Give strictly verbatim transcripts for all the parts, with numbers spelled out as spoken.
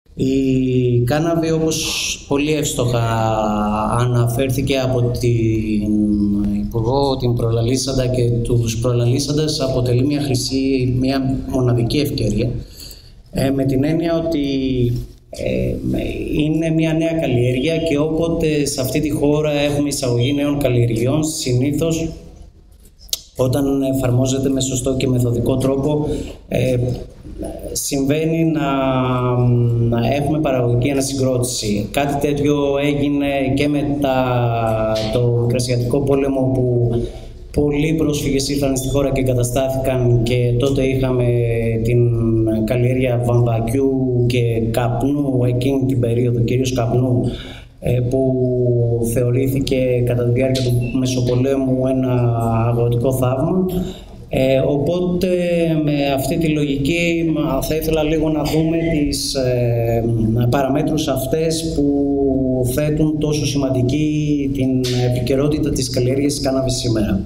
Η κάναβη, όπως πολύ εύστοχα αναφέρθηκε από την Υπουργό, την προλαλήσαντα και τους προλαλήσαντες, αποτελεί μια χρυσή, μια μοναδική ευκαιρία, ε, με την έννοια ότι ε, είναι μια νέα καλλιέργεια και όποτε σε αυτή τη χώρα έχουμε εισαγωγή νέων καλλιεργειών, συνήθως όταν εφαρμόζεται με σωστό και μεθοδικό τρόπο, ε, συμβαίνει να, να έχουμε παραγωγική ανασυγκρότηση. Κάτι τέτοιο έγινε και μετά το Μικρασιατικό πόλεμο, που πολλοί πρόσφυγες ήρθαν στη χώρα και εγκαταστάθηκαν, και τότε είχαμε την καλλιέργεια βαμβακιού και καπνού εκείνη την περίοδο, κυρίως καπνού, που θεωρήθηκε κατά τη διάρκεια του Μεσοπολέμου ένα αγροτικό θαύμα. Ε, οπότε με αυτή τη λογική θα ήθελα λίγο να δούμε τις ε, παραμέτρους αυτές που θέτουν τόσο σημαντική την επικαιρότητα της καλλιέργειας της κάναβης σήμερα.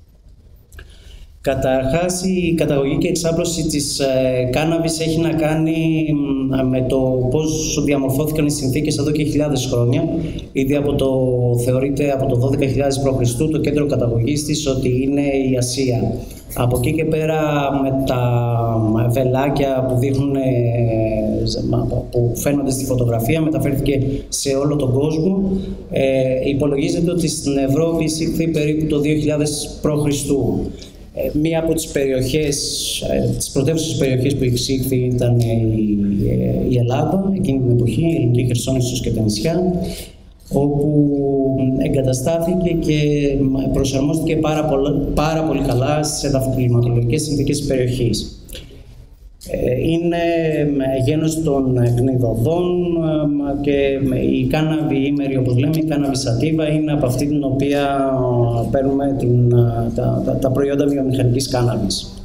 Καταρχάς, η καταγωγή και εξάπλωση της ε, κάναβης έχει να κάνει με το πώς διαμορφώθηκαν οι συνθήκες εδώ και χιλιάδες χρόνια. Ήδη από το, θεωρείται από το δώδεκα χιλιάδες προ Χριστού το κέντρο καταγωγής της ότι είναι η Ασία. Από εκεί και πέρα, με τα βελάκια που, δείχνουν, που φαίνονται στη φωτογραφία, μεταφέρθηκε σε όλο τον κόσμο. Ε, υπολογίζεται ότι στην Ευρώπη εισήχθη περίπου το δύο χιλιάδες προ Χριστού. Μία από τις περιοχές, τις πρωτεύουσες περιοχές που εξήχθη ήταν η Ελλάδα, εκείνη την εποχή, η Ελληνική Χερσόνησος και τα νησιά, όπου εγκαταστάθηκε και προσαρμόστηκε πάρα πολύ, πάρα πολύ καλά στις εδαφοκλιματολογικές συνθήκες της περιοχής. Είναι γένος των κνιδωδών και η κάναβη ήμερη, όπως λέμε, η κάναβη σατίβα, είναι από αυτή την οποία παίρνουμε την, τα, τα, τα προϊόντα βιομηχανικής κάναβης.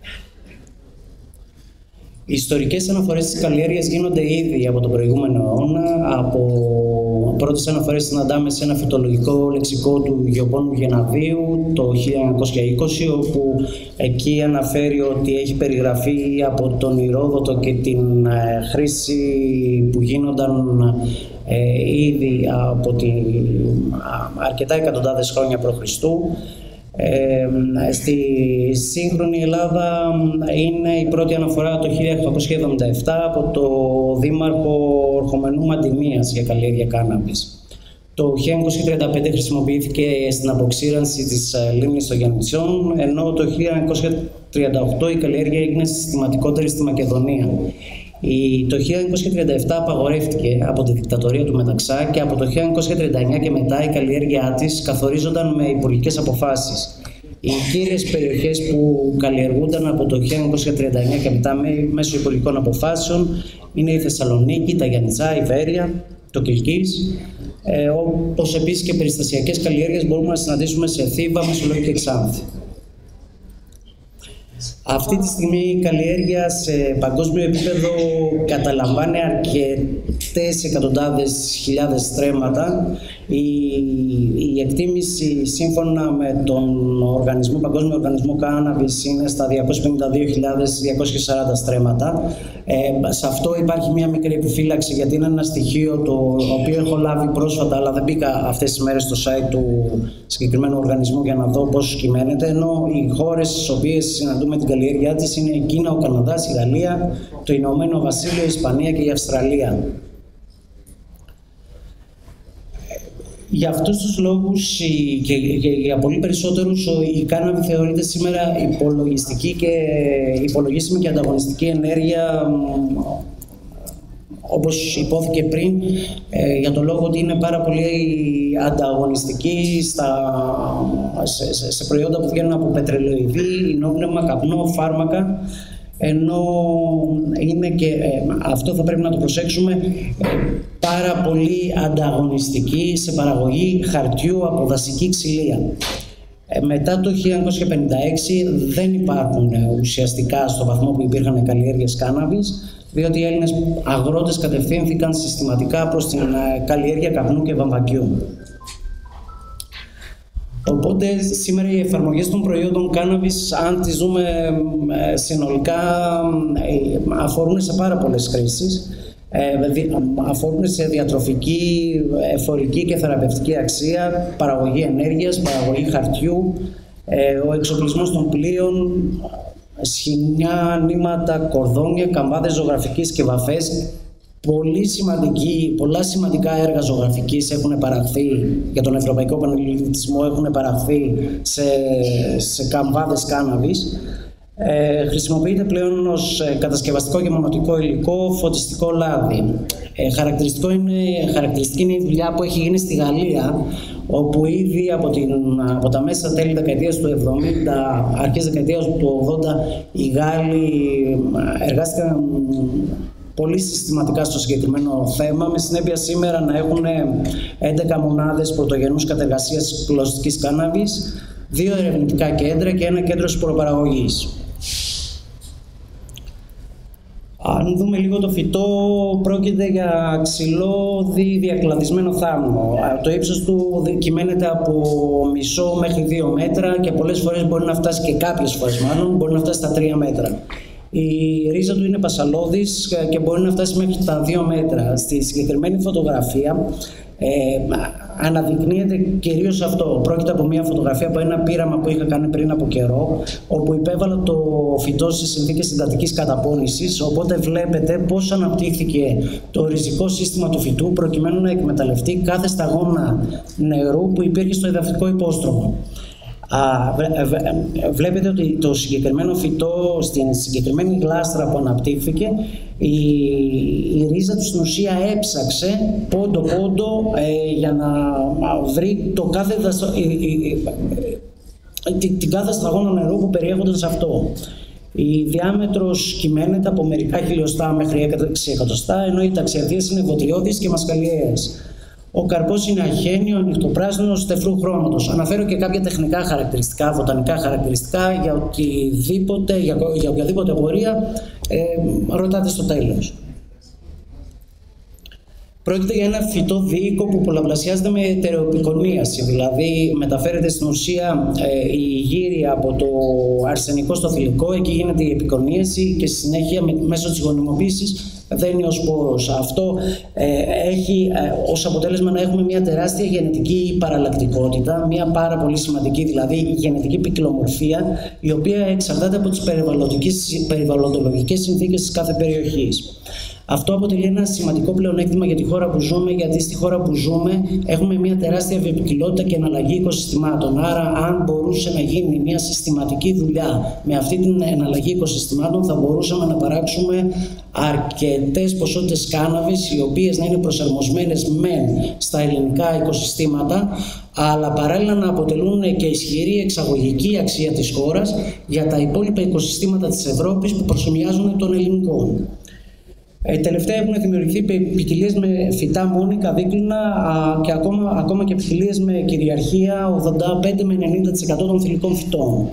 Οι ιστορικές αναφορές της καλλιέργειας γίνονται ήδη από τον προηγούμενο αιώνα. Από πρώτες αναφορές συναντάμε σε ένα φυτολογικό λεξικό του Γεωπόνου Γεναδίου το χίλια εννιακόσια είκοσι, όπου εκεί αναφέρει ότι έχει περιγραφεί από τον Ηρόδοτο και την ε, χρήση που γίνονταν ε, ήδη από την, α, αρκετά εκατοντάδες χρόνια προ Χριστού. Ε, στη σύγχρονη Ελλάδα είναι η πρώτη αναφορά το χίλια οκτακόσια εβδομήντα επτά από το δήμαρχο Ορχομενού Μαντιμίας για καλλιέργεια κάναβης. Το χίλια εννιακόσια τριάντα πέντε χρησιμοποιήθηκε στην αποξήρανση της λίμνης των Γιαννητσιών, ενώ το χίλια εννιακόσια τριάντα οκτώ η καλλιέργεια έγινε συστηματικότερη στη Μακεδονία. Η, το χίλια εννιακόσια τριάντα επτά απαγορεύτηκε από τη δικτατορία του Μεταξά και από το χίλια εννιακόσια τριάντα εννιά και μετά η καλλιέργειά της καθορίζονταν με υπουργικές αποφάσεις. Οι κύριες περιοχές που καλλιεργούνταν από το χίλια εννιακόσια τριάντα εννιά και μετά μέσω υπουργικών αποφάσεων είναι η Θεσσαλονίκη, τα Γιαννητσά, η Βέρεια, το Κιλκής, ε, όπως επίσης και περιστασιακές καλλιέργειες μπορούμε να συναντήσουμε σε Θήβα, Μεσολόγγι και Ξάνθη. Αυτή τη στιγμή η καλλιέργεια σε παγκόσμιο επίπεδο καταλαμβάνει αρκετές εκατοντάδες χιλιάδες στρέμματα. Η, η εκτίμηση σύμφωνα με τον οργανισμό, Παγκόσμιο Οργανισμό Κάναβης είναι στα διακόσιες πενήντα δύο χιλιάδες διακόσια σαράντα στρέμματα. Ε, σε αυτό υπάρχει μια μικρή επιφύλαξη, γιατί είναι ένα στοιχείο το οποίο έχω λάβει πρόσφατα, αλλά δεν μπήκα αυτές τις μέρες στο site του συγκεκριμένου οργανισμού για να δω πώς κυμαίνεται, ενώ οι χώρες στις οποίες συναντούμε την καλλιέργειά της είναι η Κίνα, ο Καναδάς, η Γαλλία, το Ηνωμένο Βασίλειο, η Ισπανία και η Αυστραλία. Για αυτούς τους λόγους και για πολύ περισσότερους η κάναβη θεωρείται σήμερα υπολογιστική και υπολογίσιμη και ανταγωνιστική ενέργεια, όπως υπόθηκε πριν, για το λόγο ότι είναι πάρα πολύ ανταγωνιστική στα, σε, σε, σε προϊόντα που βγαίνουν από πετρελαιοειδή, υνόπνευμα, καπνό, φάρμακα, ενώ είναι και, ε, αυτό θα πρέπει να το προσέξουμε, ε, πάρα πολύ ανταγωνιστική σε παραγωγή χαρτιού από δασική ξυλία. Ε, μετά το χίλια εννιακόσια πενήντα έξι δεν υπάρχουν ε, ουσιαστικά στο βαθμό που υπήρχαν καλλιέργειες κάναβης, διότι οι Έλληνες αγρότες κατευθύνθηκαν συστηματικά προς την ε, καλλιέργεια καπνού και βαμβακιού. Οπότε σήμερα οι εφαρμογές των προϊόντων κάναβης, αν τις δούμε συνολικά, αφορούν σε πάρα πολλές χρήσεις. αφορούν σε διατροφική, εφορική και θεραπευτική αξία, παραγωγή ενέργειας, παραγωγή χαρτιού, ο εξοπλισμός των πλοίων, σχοινιά, νήματα, κορδόνια, καμπάδες ζωγραφικής και βαφές. Πολύ σημαντική, πολλά σημαντικά έργα ζωγραφικής έχουν παραχθεί για τον Ευρωπαϊκό Πανελληνισμό, έχουν παραχθεί σε, σε καμβάδες κάναβης. Ε, χρησιμοποιείται πλέον ως κατασκευαστικό και μονοτικό υλικό, φωτιστικό λάδι. Ε, χαρακτηριστικό είναι, χαρακτηριστική είναι η δουλειά που έχει γίνει στη Γαλλία, όπου ήδη από, την, από τα μέσα τέλη δεκαετίας του εβδομήντα, αρχές δεκαετίας του ογδόντα, οι Γάλλοι εργάστηκαν πολύ συστηματικά στο συγκεκριμένο θέμα, με συνέπεια σήμερα να έχουν έντεκα μονάδες πρωτογενούς κατεργασίας κλωστικής κάναβης, δύο ερευνητικά κέντρα και ένα κέντρο σποροπαραγωγής. Αν δούμε λίγο το φυτό, πρόκειται για ξυλώδη διακλαδισμένο θάμνο. Το ύψος του κυμαίνεται από μισό μέχρι δύο μέτρα και πολλές φορές μπορεί να φτάσει, και κάποιες φορές μάλλον, μπορεί να φτάσει στα τρία μέτρα. Η ρίζα του είναι πασαλώδης και μπορεί να φτάσει μέχρι τα δύο μέτρα. Στη συγκεκριμένη φωτογραφία ε, αναδεικνύεται κυρίως αυτό. Πρόκειται από μια φωτογραφία από ένα πείραμα που είχα κάνει πριν από καιρό, όπου υπέβαλα το φυτό σε συνθήκες συντατικής καταπώνησης, οπότε βλέπετε πώς αναπτύχθηκε το ριζικό σύστημα του φυτού προκειμένου να εκμεταλλευτεί κάθε σταγόνα νερού που υπήρχε στο εδαφικό υπόστρωμα. Α, βλέπετε ότι το συγκεκριμένο φυτό, στην συγκεκριμένη γλάστρα που αναπτύχθηκε, η, η ρίζα του στην ουσία έψαξε πόντο-πόντο ε, για να βρει το κάθε, η, η, η, την, την κάθε σταγόνα νερού που περιέχονταν σε αυτό. Η διάμετρος κυμαίνεται από μερικά χιλιοστά μέχρι έξι εκατοστά, ενώ οι ταξιαρχίες είναι βοτριώδεις και μασκαλιαίες. Ο καρπός είναι αχαίνιο, ανοιχτοπράσινος, τεφρού χρώματος. Αναφέρω και κάποια τεχνικά χαρακτηριστικά, βοτανικά χαρακτηριστικά, για οτιδήποτε, για, για οποιαδήποτε απορία ε, ρωτάτε στο τέλος. Πρόκειται για ένα φυτό διοίκο που πολλαπλασιάζεται με ετεροεπικονίαση, δηλαδή μεταφέρεται στην ουσία ε, η γύρι από το αρσενικό στο θηλυκό, εκεί γίνεται η επικονίαση και στη συνέχεια με, μέσω της γονιμοποίησης δένει ο σπόρος. Αυτό ε, έχει ε, ως αποτέλεσμα να έχουμε μια τεράστια γενετική παραλλακτικότητα, μια πάρα πολύ σημαντική δηλαδή γενετική ποικιλομορφία, η οποία εξαρτάται από τις περιβαλλοντολογικές συνθήκες της κάθε περιοχής. Αυτό αποτελεί ένα σημαντικό πλεονέκτημα για τη χώρα που ζούμε, γιατί στη χώρα που ζούμε έχουμε μια τεράστια βιοποικιλότητα και εναλλαγή οικοσυστημάτων. Άρα, αν μπορούσε να γίνει μια συστηματική δουλειά με αυτή την εναλλαγή οικοσυστημάτων, θα μπορούσαμε να παράξουμε αρκετές ποσότητες κάναβης, οι οποίες να είναι προσαρμοσμένες μεν στα ελληνικά οικοσυστήματα, αλλά παράλληλα να αποτελούν και ισχυρή εξαγωγική αξία της χώρας για τα υπόλοιπα οικοσυστήματα της Ευρώπης που προσομοιάζουν των ελληνικών. Ε, τελευταία έχουν δημιουργηθεί ποικιλίες με φυτά μόνικα, δίκλινα και ακόμα, ακόμα και ποικιλίες με κυριαρχία ογδόντα πέντε με ενενήντα τοις εκατό των θηλυκών φυτών.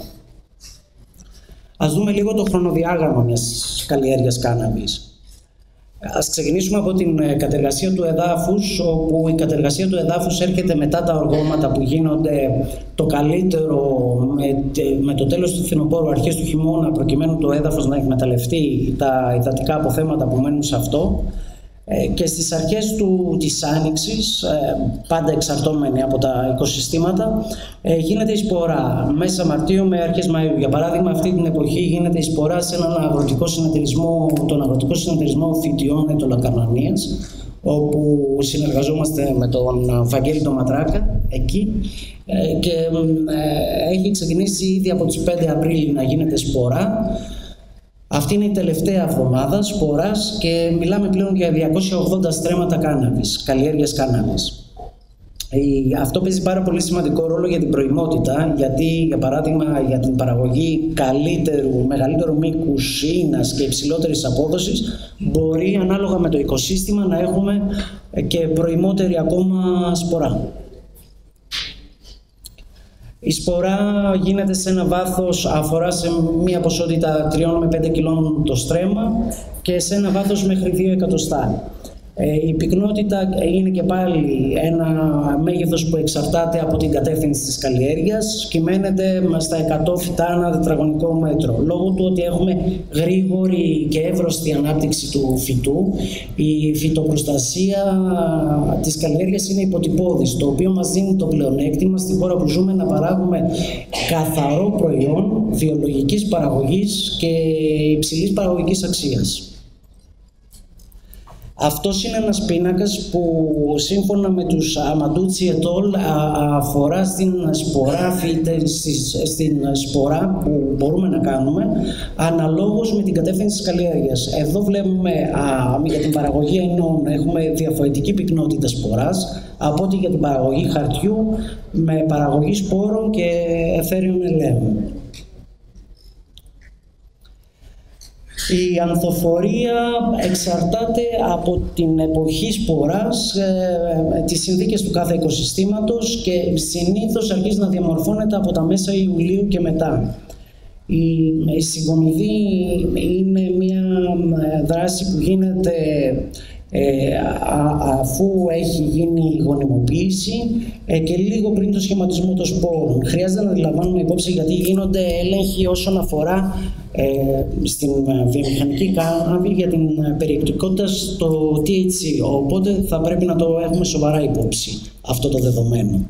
Ας δούμε λίγο το χρονοδιάγραμμα μιας καλλιέργειας κάναβης. Ας ξεκινήσουμε από την κατεργασία του εδάφους, όπου η κατεργασία του εδάφους έρχεται μετά τα οργώματα που γίνονται το καλύτερο με, με το τέλος του φθινοπόρου, αρχές του χειμώνα, προκειμένου το έδαφος να εκμεταλλευτεί τα υδατικά αποθέματα που μένουν σε αυτό. Και στις αρχές του, της άνοιξης, πάντα εξαρτώμενοι από τα οικοσυστήματα, γίνεται η σπορά μέσα Μαρτίου με αρχές Μαΐου. Για παράδειγμα, αυτή την εποχή γίνεται η σπορά σε έναν αγροτικό συνεταιρισμό, τον αγροτικό συνεταιρισμό Φυτιών Ετωλακαρνανίας, όπου συνεργαζόμαστε με τον Βαγγέλη τον Ματράκα εκεί, και έχει ξεκινήσει ήδη από τις πέντε Απρίλη να γίνεται σπορά. Αυτή είναι η τελευταία εβδομάδα σποράς και μιλάμε πλέον για διακόσια ογδόντα στρέμματα κάναβης, καλλιέργειας κάναβης. Αυτό παίζει πάρα πολύ σημαντικό ρόλο για την προημότητα, γιατί για παράδειγμα για την παραγωγή καλύτερου, μεγαλύτερου μήκους ίνας και υψηλότερης απόδοσης μπορεί ανάλογα με το οικοσύστημα να έχουμε και προημότερη ακόμα σπορά. Η σπορά γίνεται σε ένα βάθος, αφορά σε μία ποσότητα τριών με πέντε κιλών το στρέμμα και σε ένα βάθος μέχρι δύο εκατοστά. Η πυκνότητα είναι και πάλι ένα μέγεθος που εξαρτάται από την κατεύθυνση της καλλιέργειας, κυμαίνεται στα εκατό φυτά ανά τετραγωνικό μέτρο. Λόγω του ότι έχουμε γρήγορη και εύρωστη ανάπτυξη του φυτού, η φυτοπροστασία της καλλιέργειας είναι υποτυπώδης, το οποίο μας δίνει το πλεονέκτημα στη χώρα που ζούμε να παράγουμε καθαρό προϊόν βιολογικής παραγωγής και υψηλής παραγωγικής αξίας. Αυτός είναι ένας πίνακας που σύμφωνα με τους Αμαντούτσι ετόλ αφορά στην σπορά, στην σπορά που μπορούμε να κάνουμε αναλόγως με την κατεύθυνση της καλλιέργειας. Εδώ βλέπουμε α, για την παραγωγή ενών έχουμε διαφορετική πυκνότητα σποράς από ότι για την παραγωγή χαρτιού με παραγωγή σπόρων και αιθέριων ελαίων. Η ανθοφορία εξαρτάται από την εποχή σποράς, ε, τις συνθήκες του κάθε οικοσυστήματος και συνήθως αρχίζει να διαμορφώνεται από τα μέσα Ιουλίου και μετά. Η, η συγκομιδή είναι μια δράση που γίνεται ε, α, αφού έχει γίνει η γονιμοποίηση ε, και λίγο πριν το σχηματισμό των σπόρων. Χρειάζεται να αντιλαμβάνουμε υπόψη γιατί γίνονται έλεγχοι όσον αφορά Ε, στην βιομηχανική κάναβη για την περιεκτικότητα στο τι έιτς σι, οπότε θα πρέπει να το έχουμε σοβαρά υπόψη αυτό το δεδομένο.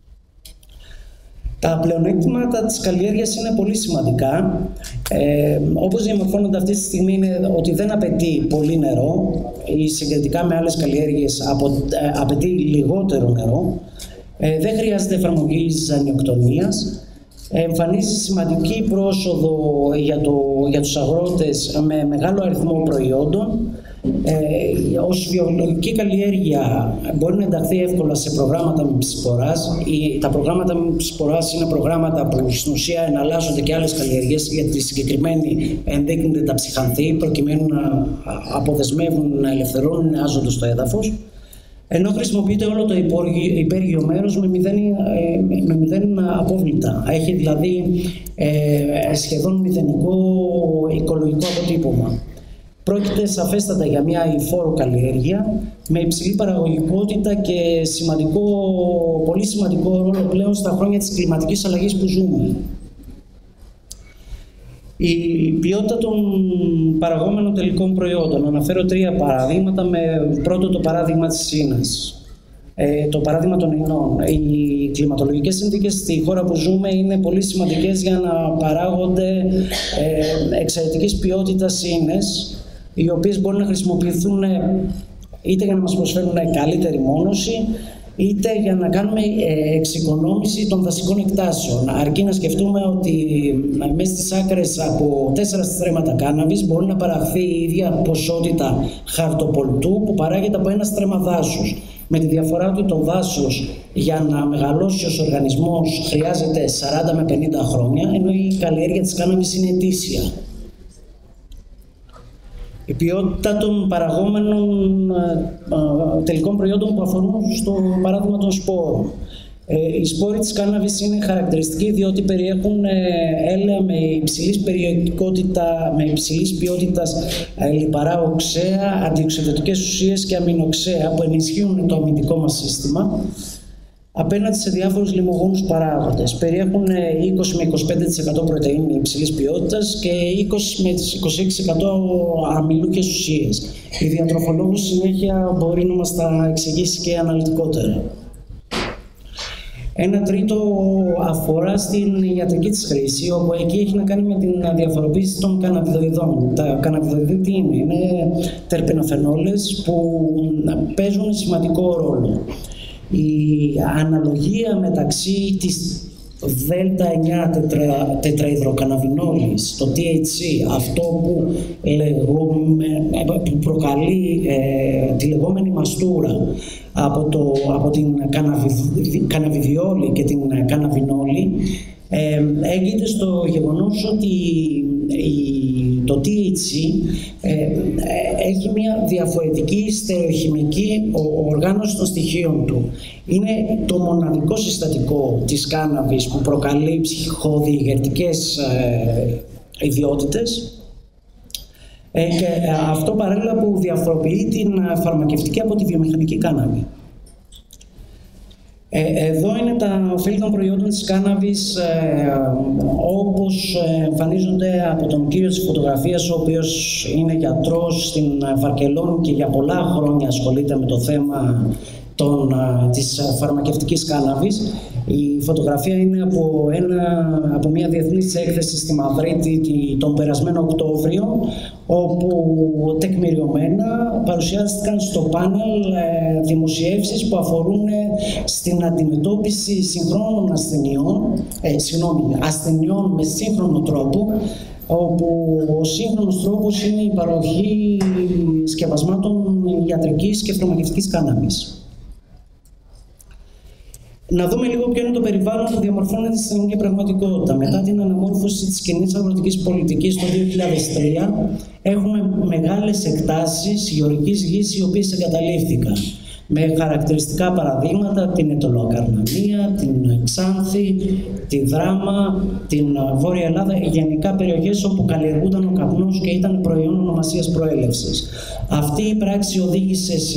Τα πλεονέκτηματα της καλλιέργειας είναι πολύ σημαντικά. Ε, όπως διαμορφώνονται αυτή τη στιγμή είναι ότι δεν απαιτεί πολύ νερό ή συγκριτικά με άλλες καλλιέργειες απο, ε, απαιτεί λιγότερο νερό. Ε, δεν χρειάζεται εφαρμογή ζυζανιοκτονίας. Εμφανίζει σημαντική πρόσοδο για, το, για τους αγρότες με μεγάλο αριθμό προϊόντων. Ε, ως βιολογική καλλιέργεια μπορεί να ενταχθεί εύκολα σε προγράμματα με σποράς. Τα προγράμματα με σποράς είναι προγράμματα που στην ουσία εναλλάσσονται και άλλες καλλιέργειες, γιατί τη συγκεκριμένη ενδείκνυται τα ψυχανθή προκειμένου να αποδεσμεύουν, να ελευθερώνουν άζωτο στο έδαφος, ενώ χρησιμοποιείται όλο το υπέργειο μέρος με μηδέν, με μηδέν απόβλητα. Έχει δηλαδή ε, σχεδόν μηδενικό οικολογικό αποτύπωμα. Πρόκειται σαφέστατα για μια αειφόρο καλλιέργεια με υψηλή παραγωγικότητα και σημαντικό, πολύ σημαντικό ρόλο πλέον στα χρόνια της κλιματικής αλλαγής που ζούμε. Η ποιότητα των παραγόμενων τελικών προϊόντων. Αναφέρω τρία παραδείγματα. Με πρώτο το παράδειγμα της Σίνας. Ε, το παράδειγμα των ινών. Οι κλιματολογικές συνθήκες στη χώρα που ζούμε είναι πολύ σημαντικές για να παράγονται ε, εξαιρετικής ποιότητας ίνες, οι οποίες μπορούν να χρησιμοποιηθούν είτε για να μας προσφέρουν καλύτερη μόνωση, είτε για να κάνουμε εξοικονόμηση των δασικών εκτάσεων. Αρκεί να σκεφτούμε ότι μέσα στις άκρες από τέσσερα στρέμματα κάναβης μπορεί να παραχθεί η ίδια ποσότητα χαρτοπολτού που παράγεται από ένα στρέμμα δάσους. Με τη διαφορά ότι το δάσος για να μεγαλώσει ως οργανισμός χρειάζεται σαράντα με πενήντα χρόνια, ενώ η καλλιέργεια της κάναβης είναι ετήσια. Η ποιότητα των παραγόμενων ε, τελικών προϊόντων που αφορούν στο παράδειγμα των σπόρων. Ε, οι σπόροι της κάναβης είναι χαρακτηριστικοί διότι περιέχουν ε, έλαια με υψηλής περιεκτικότητα, με υψηλής ποιότητας ε, λιπαρά οξέα, αντιοξυδοτικές ουσίες και αμινοξέα που ενισχύουν το αμυντικό μας σύστημα απέναντι σε διάφορους λιμογόνους παράγοντες. Περιέχουν είκοσι με είκοσι πέντε τοις εκατό πρωτεΐνη υψηλής ποιότητας και είκοσι με είκοσι έξι τοις εκατό αμυλούκες ουσίες. Η διατροφολόγος συνέχεια μπορεί να μας τα εξηγήσει και αναλυτικότερα. Ένα τρίτο αφορά στην ιατρική της χρήση, όπου εκεί έχει να κάνει με την διαφοροποίηση των καναβιδοειδών. Τα καναβιδοειδή τι είναι? Είναι τερπενοφενόλες που παίζουν σημαντικό ρόλο. Η αναλογία μεταξύ της δέλτα εννιά τετρα, τετραϊδροκαναβινόλης, το τι έιτς σι, αυτό που, λεγόμε, που προκαλεί ε, τη λεγόμενη μαστούρα από, το, από την καναβι, καναβιδιόλη και την καναβινόλη, ε, έγκυται στο γεγονός ότι η, το τι έιτς σι ε, έχει μια διαφορετική στερεοχημική οργάνωση των στοιχείων του. Είναι το μοναδικό συστατικό της κάναβης που προκαλεί ψυχοδιηγερτικές ε, ιδιότητες Ε, και αυτό παράλληλα που διαφοροποιεί την φαρμακευτική από τη βιομηχανική κάναβη. Ε, εδώ είναι τα ωφέλη των προϊόντων της κάναβης ε, όπως εμφανίζονται από τον κύριο της φωτογραφίας, ο οποίος είναι γιατρός στην Βαρκελόνη και για πολλά χρόνια ασχολείται με το θέμα των, της φαρμακευτικής κάναβης. Η φωτογραφία είναι από, ένα, από μια διεθνής έκθεση στη Μαδρίτη τον περασμένο Οκτώβριο, όπου τεκμηριωμένα παρουσιάστηκαν στο πάνελ ε, δημοσιεύσεις που αφορούν στην αντιμετώπιση συγχρόνων ασθενειών, ε, συγγνώμη, ασθενειών με σύγχρονο τρόπο, όπου ο σύγχρονος τρόπος είναι η παροχή σκευασμάτων ιατρικής και φαρμακευτικής κάναβης. Να δούμε λίγο ποιο είναι το περιβάλλον που διαμορφώνεται στην ελληνική πραγματικότητα. Μετά την αναμόρφωση της κοινής αγροτικής πολιτικής το δύο χιλιάδες τρία, έχουμε μεγάλες εκτάσεις γεωργικής γης οι οποίες εγκαταλείφθηκαν. Με χαρακτηριστικά παραδείγματα την Αιτωλοακαρνανία, την Ξάνθη, τη Δράμα, την Βόρεια Ελλάδα, γενικά περιοχές όπου καλλιεργούνταν ο καπνός και ήταν προϊόν ονομασίας προέλευσης. Αυτή η πράξη οδήγησε σε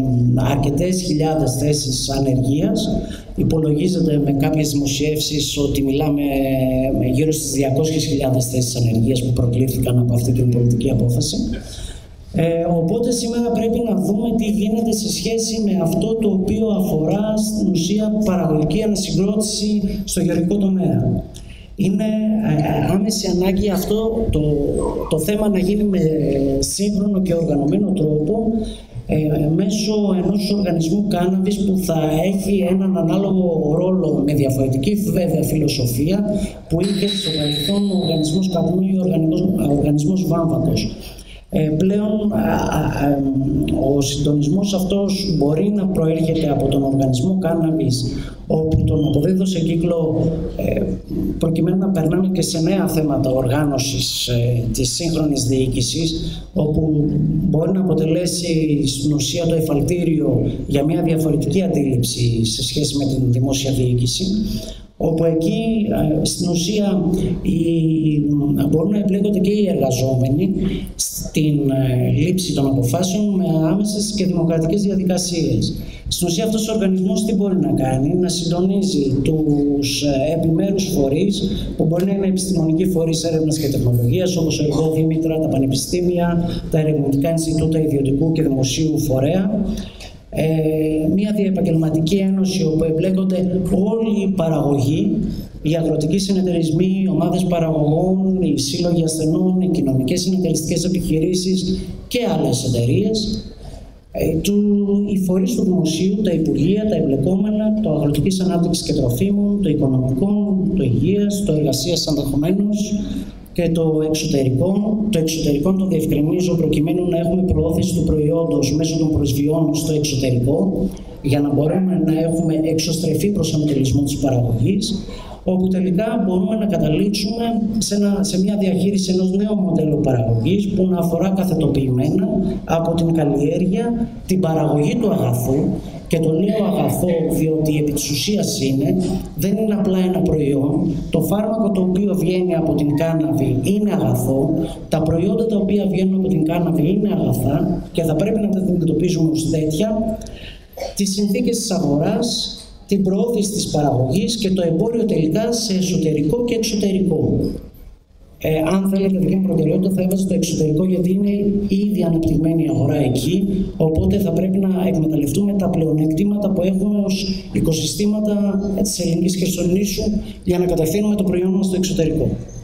αρκετές χιλιάδες θέσεις ανεργίας. Υπολογίζεται με κάποιες δημοσιεύσεις ότι μιλάμε με γύρω στις διακόσιες χιλιάδες θέσεις ανεργίας που προκλήθηκαν από αυτή την πολιτική απόφαση. Ε, οπότε σήμερα πρέπει να δούμε τι γίνεται σε σχέση με αυτό το οποίο αφορά στην ουσία παραγωγική ανασυγκρότηση στο γεωργικό τομέα. Είναι ε, άμεση ανάγκη αυτό το, το θέμα να γίνει με σύγχρονο και οργανωμένο τρόπο ε, μέσω ενός οργανισμού κάναβης που θα έχει έναν ανάλογο ρόλο με διαφορετική βέβαια φιλοσοφία που είχε στο παρελθόν ο οργανισμός καπνού ή ο οργανισμός, ο οργανισμός βάμβακος. Ε, πλέον α, α, α, ο συντονισμός αυτός μπορεί να προέρχεται από τον οργανισμό κάναβης, όπου τον αποδίδω σε κύκλο ε, προκειμένου να περνάμε και σε νέα θέματα οργάνωσης ε, της σύγχρονης διοίκησης, όπου μπορεί να αποτελέσει στην ουσία το εφαλτήριο για μια διαφορετική αντίληψη σε σχέση με την δημόσια διοίκηση, όπου εκεί στην ουσία οι, μπορούν να εμπλέκονται και οι εργαζόμενοι στην λήψη των αποφάσεων με άμεσες και δημοκρατικές διαδικασίες. Στην ουσία αυτός ο οργανισμός τι μπορεί να κάνει? Να συντονίζει τους επιμέρους φορείς που μπορεί να είναι επιστημονικοί φορείς έρευνας και τεχνολογίας, όπως εγώ, Δήμητρα, τα πανεπιστήμια, τα ερευνητικά Ινστιτούτα ιδιωτικού και δημοσίου φορέα, Ε, μια διαεπαγγελματική ένωση όπου εμπλέκονται όλοι οι παραγωγοί, οι αγροτικοί συνεταιρισμοί, οι ομάδες παραγωγών, οι σύλλογοι ασθενών, οι κοινωνικές συνεταιριστικές επιχειρήσεις και άλλες εταιρείες, ε, του, οι φορείς του δημοσίου, τα υπουργεία, τα εμπλεκόμενα, το αγροτικής ανάπτυξης και τροφίμων, το οικονομικό, το υγείας, το εργασίας ενδεχομένως, και το εξωτερικό. Το εξωτερικό το διευκρινίζω προκειμένου να έχουμε προώθηση του προϊόντος μέσω των προσβιών στο εξωτερικό, για να μπορούμε να έχουμε εξωστρεφή προσανατολισμό της παραγωγής, όπου τελικά μπορούμε να καταλήξουμε σε, ένα, σε μια διαχείριση ενός νέου μοντέλου παραγωγής που να αφορά καθετοποιημένα από την καλλιέργεια, την παραγωγή του αγαθού. Και το λέω αγαθό διότι επί της ουσίας είναι, δεν είναι απλά ένα προϊόν. Το φάρμακο το οποίο βγαίνει από την κάναβη είναι αγαθό, τα προϊόντα τα οποία βγαίνουν από την κάναβη είναι αγαθά και θα πρέπει να τα αντιμετωπίζουμε ως τέτοια, τις συνθήκες της αγοράς, την προώθηση της παραγωγής και το εμπόριο τελικά σε εσωτερικό και εξωτερικό. Ε, αν θέλετε δική μου προτεραιότητα θα έβαζα το εξωτερικό, γιατί είναι ήδη αναπτυγμένη η αγορά εκεί, οπότε θα πρέπει να εκμεταλλευτούμε τα πλεονεκτήματα που έχουμε ως οικοσυστήματα της ελληνικής χερσονήσου για να κατευθύνουμε το προϊόν μας στο εξωτερικό.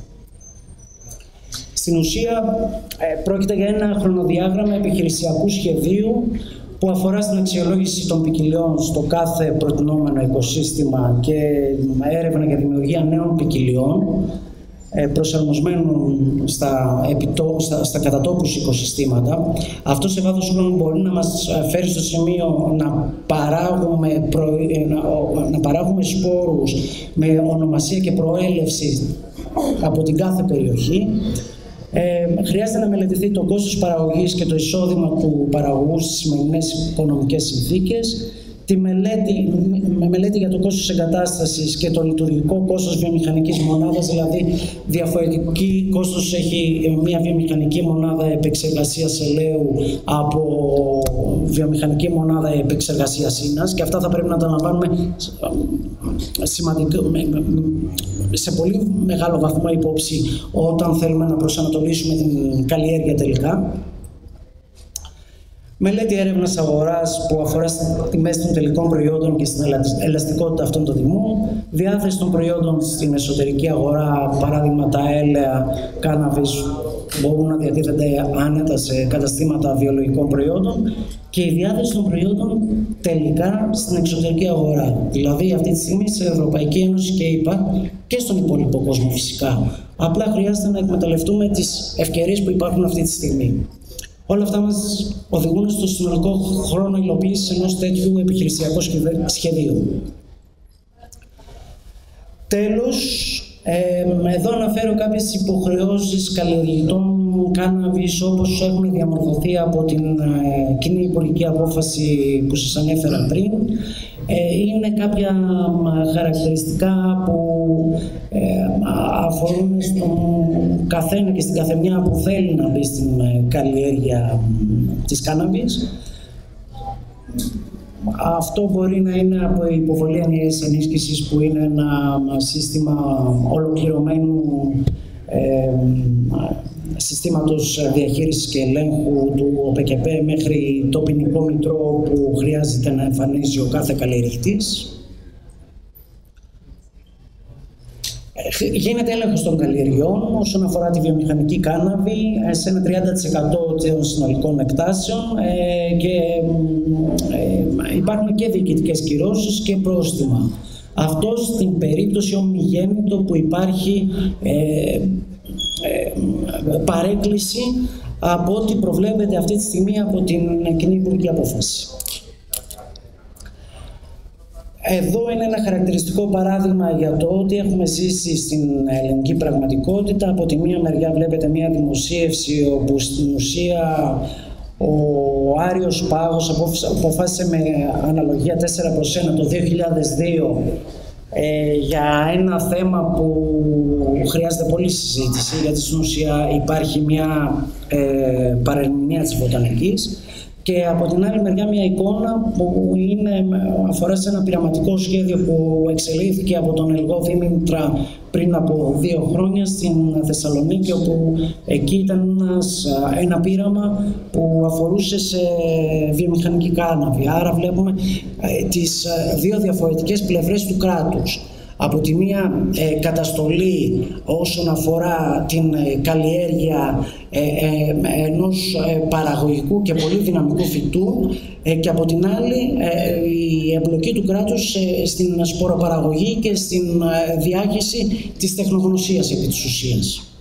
Στην ουσία ε, πρόκειται για ένα χρονοδιάγραμμα επιχειρησιακού σχεδίου που αφορά στην αξιολόγηση των ποικιλιών στο κάθε προτινόμενο οικοσύστημα και έρευνα για δημιουργία νέων ποικιλιών προσαρμοσμένων στα, επιτό, στα, στα κατατόπους οικοσυστήματα. Αυτό σε βάθος χρόνου μπορεί να μας φέρει στο σημείο να παράγουμε, προ, να, να παράγουμε σπόρους με ονομασία και προέλευση από την κάθε περιοχή. Ε, χρειάζεται να μελετηθεί το κόστος παραγωγής και το εισόδημα του παραγωγού στις σημερινές οικονομικές συνθήκες τη μελέτη, με μελέτη για το κόστος εγκατάστασης και το λειτουργικό κόστος βιομηχανικής μονάδας, δηλαδή διαφορετική κόστος έχει μια βιομηχανική μονάδα επεξεργασίας ελαίου από βιομηχανική μονάδα επεξεργασίας ίνας, και αυτά θα πρέπει να τα λαμβάνουμε σημαντικό, σε πολύ μεγάλο βαθμό υπόψη όταν θέλουμε να προσανατολίσουμε την καλλιέργεια τελικά. Μελέτη έρευνας αγοράς που αφορά στις τιμές των τελικών προϊόντων και στην ελαστικότητα αυτών των τιμών. Διάθεση των προϊόντων στην εσωτερική αγορά, παράδειγμα τα έλαια, κάναβης, μπορούν να διατίθενται άνετα σε καταστήματα βιολογικών προϊόντων. Και η διάθεση των προϊόντων τελικά στην εξωτερική αγορά. Δηλαδή αυτή τη στιγμή σε Ευρωπαϊκή Ένωση και ΕΠΑ και στον υπόλοιπο κόσμο φυσικά. Απλά χρειάζεται να εκμεταλλευτούμε τις ευκαιρίες που υπάρχουν αυτή τη στιγμή. Όλα αυτά μας οδηγούν στο συνολικό χρόνο υλοποίησης ενός τέτοιου επιχειρησιακού σχεδίου. Τέλος, ε, εδώ αναφέρω κάποιες υποχρεώσεις καλλιεργητών κάναβης όπως έχουν διαμορφωθεί από την ε, κοινή υπουργική απόφαση που σας ανέφερα πριν. Ε, είναι κάποια χαρακτηριστικά που ε, αφορούν στον καθένα και στην καθεμιά που θέλει να μπει στην ε, καλλιέργεια της κάναβης. Αυτό μπορεί να είναι από υποβολή ενιαίας ενίσχυσης, που είναι ένα σύστημα ολοκληρωμένου ε, συστήματος διαχείρισης και ελέγχου του ΟΠΕΚΕΠ, μέχρι το ποινικό μητρό που χρειάζεται να εμφανίζει ο κάθε καλλιεργητής. Γίνεται έλεγχος των καλλιεργειών όσον αφορά τη βιομηχανική κάναβη σε ένα τριάντα τοις εκατό των συνολικών εκτάσεων και υπάρχουν και διοικητικές κυρώσεις και πρόστιμα. Αυτό στην περίπτωση ομιγέννητο που υπάρχει ε, ε, παρέκκληση από ό,τι προβλέπεται αυτή τη στιγμή από την κοινή υπουργική απόφαση. Εδώ είναι ένα χαρακτηριστικό παράδειγμα για το ότι έχουμε ζήσει στην ελληνική πραγματικότητα. Από τη μία μεριά βλέπετε μία δημοσίευση όπου στην ουσία ο Άριος Πάγος αποφάσισε με αναλογία τέσσερα προς ένα το δύο χιλιάδες δύο ε, για ένα θέμα που χρειάζεται πολλή συζήτηση, γιατί στην ουσία υπάρχει μια ε, παρερμηνία της βοτανικής. Και από την άλλη μεριά μια εικόνα που είναι, αφορά σε ένα πειραματικό σχέδιο που εξελίχθηκε από τον Ελγό Δήμητρα πριν από δύο χρόνια στην Θεσσαλονίκη, όπου εκεί ήταν ένας, ένα πείραμα που αφορούσε σε βιομηχανική κάναβη. Άρα βλέπουμε ε, τις δύο διαφορετικές πλευρές του κράτους. Από τη μία ε, καταστολή όσον αφορά την ε, καλλιέργεια ε, ε, ενός ε, παραγωγικού και πολύ δυναμικού φυτού ε, και από την άλλη ε, η εμπλοκή του κράτους ε, στην σποροπαραγωγή και στην ε, διάχυση της τεχνογνωσίας επί της ουσίας.